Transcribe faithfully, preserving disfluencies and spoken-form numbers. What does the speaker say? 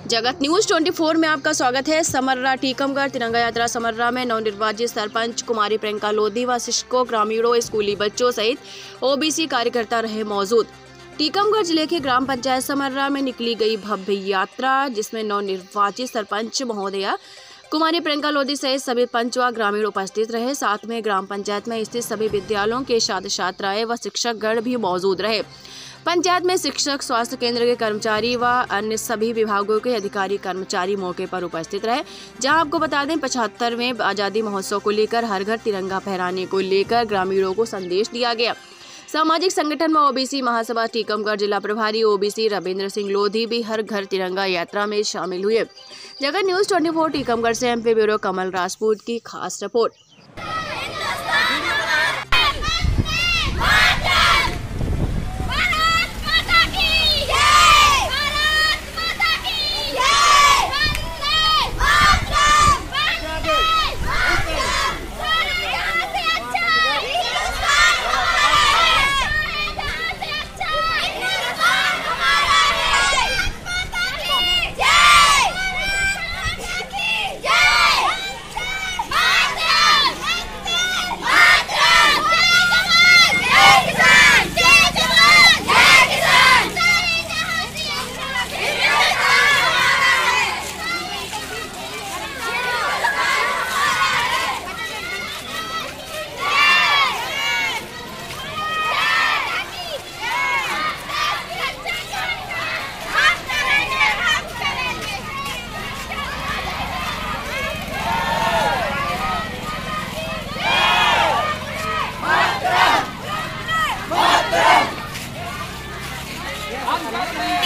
जगत न्यूज चौबीस में आपका स्वागत है। समर्रा टीकमगढ़ तिरंगा यात्रा समर्रा में नवनिर्वाचित सरपंच कुमारी प्रियंका लोधी व शिक्षकों, ग्रामीणों, स्कूली बच्चों सहित ओबीसी कार्यकर्ता रहे मौजूद। टीकमगढ़ जिले के ग्राम पंचायत समर्रा में निकली गई भव्य यात्रा, जिसमें नवनिर्वाचित सरपंच महोदया कुमारी प्रियंका लोधी सहित सभी पंच व ग्रामीण उपस्थित रहे। साथ में ग्राम पंचायत में स्थित सभी विद्यालयों के छात्र छात्राएं व शिक्षकगण भी मौजूद रहे। पंचायत में शिक्षक, स्वास्थ्य केंद्र के कर्मचारी व अन्य सभी विभागों के अधिकारी कर्मचारी मौके पर उपस्थित रहे। जहां आपको बता दें, पचहत्तरवें आज़ादी महोत्सव को लेकर हर घर तिरंगा फहराने को लेकर ग्रामीणों को संदेश दिया गया। सामाजिक संगठन व ओबीसी महासभा टीकमगढ़ जिला प्रभारी ओबीसी रविंद्र सिंह लोधी भी हर घर तिरंगा यात्रा में शामिल हुए। जगत न्यूज चौबीस टीकमगढ़ से एमपी ब्यूरो कमल राजपूत की खास रिपोर्ट। I'm